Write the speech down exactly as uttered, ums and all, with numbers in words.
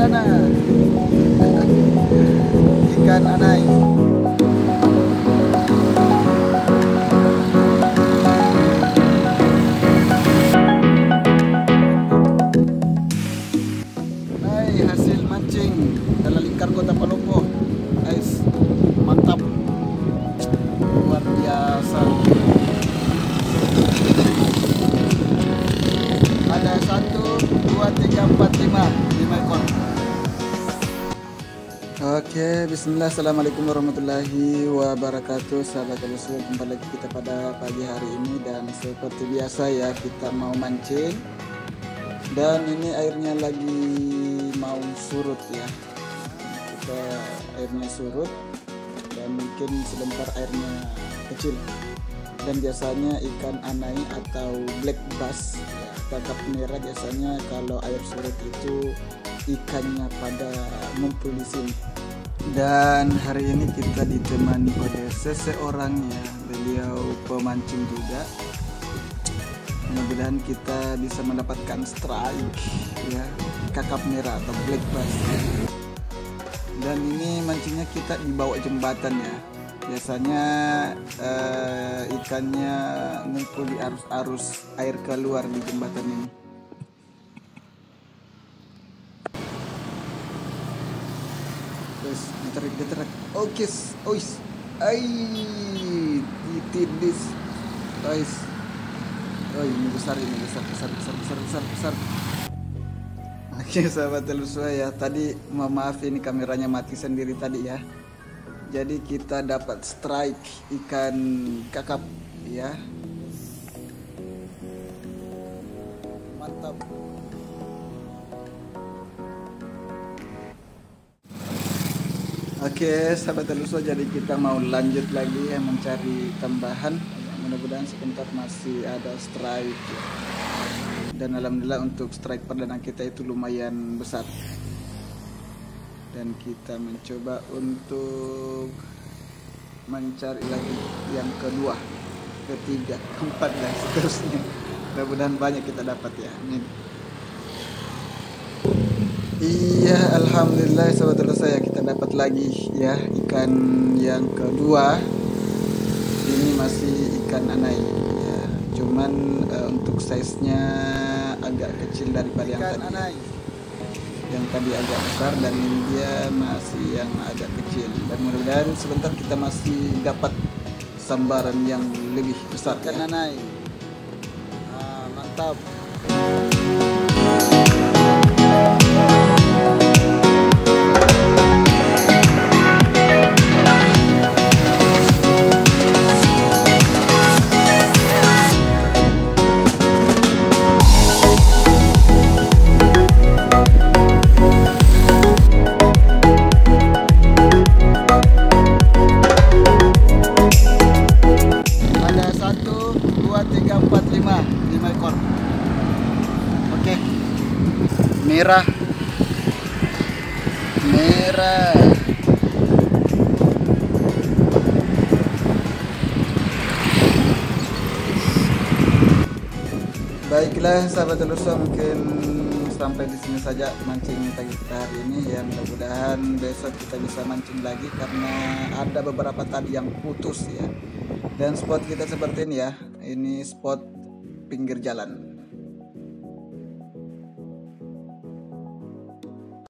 perdana ikan anai. Hai, hasil mancing dalam lingkar Kota Palopo, guys, mantap, luar biasa. Ada satu, dua, tiga, empat, lima, lima ekor. Oke, bismillah, assalamualaikum warahmatullahi wabarakatuh. Sahabat Telusur, kembali lagi kita pada pagi hari ini. Dan seperti biasa ya, kita mau mancing. Dan ini airnya lagi mau surut ya. Kita airnya surut. Dan mungkin sebentar airnya kecil. Dan biasanya ikan anai atau black bass ya, kakap merah, biasanya kalau air surut itu ikannya pada ngumpul di sini. Dan hari ini kita ditemani oleh seseorang ya, beliau pemancing juga. Mudah-mudahan kita bisa mendapatkan strike ya, kakap merah atau black bass. Dan ini mancingnya kita di bawah jembatan ya. Biasanya uh, ikannya ngumpul di arus-arus air keluar di jembatan ini. Terus ditarik ditarik. Oke, ois, ai, ditindis, ois. Oh, ini besar, ini besar, besar, besar, besar, besar, besar. Oke, sahabat Telusur ya. Tadi mohon maaf ini kameranya mati sendiri tadi ya. Jadi kita dapat strike ikan kakap ya. Mantap. Oke, sahabat Telusur, jadi kita mau lanjut lagi ya, mencari tambahan. Mudah-mudahan sebentar masih ada strike ya. Dan alhamdulillah untuk strike perdana kita itu lumayan besar. Dan kita mencoba untuk mencari lagi yang kedua, ketiga, keempat dan seterusnya. Mudah-mudahan banyak kita dapat ya. Amin. Iya, alhamdulillah sahabat Telusur ya, kita dapat lagi ya ikan yang kedua. Ini masih ikan anai ya, cuman uh, untuk size-nya agak kecil daripada ikan yang tadi anai. Yang tadi agak besar, dan ini dia masih yang agak kecil. Dan mudah-mudahan sebentar kita masih dapat sambaran yang lebih besar ikan ya. Anai ah, mantap. lima ekor. Oke. Merah. Merah. Baiklah sahabat Telusur, mungkin sampai di sini saja mancing pagi kita hari ini ya. Mudah-mudahan besok kita bisa mancing lagi karena ada beberapa tadi yang putus ya. Dan spot kita seperti ini ya. Ini spot pinggir jalan.